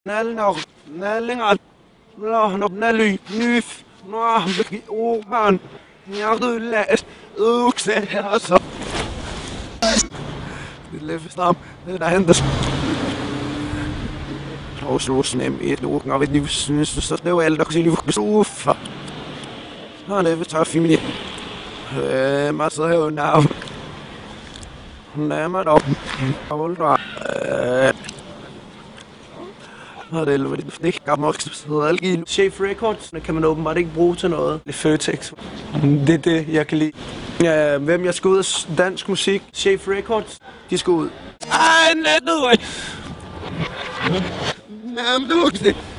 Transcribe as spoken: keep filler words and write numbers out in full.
Nalnor, Nalingat, Lahnob Naly, Nyf, Nahbeki, Oban, Njardulæs, Ukse, altså. Det lever snart, det der henter. Og så nem i et ugen av et liv, synes du, så det var alt, der kunne sige, uffa. Og det var tøff i min. Masser her navn. Nærmere op. Hold da. Og det er lidt ikke gammel, så algil. Chef Records kan man åbenbart ikke bruge til noget. Det er Føtex. Det er det, jeg kan lide. Ja, hvem jeg skal ud af dansk musik. Chef Records, de skal ud. Ej, net ud. Jamen, du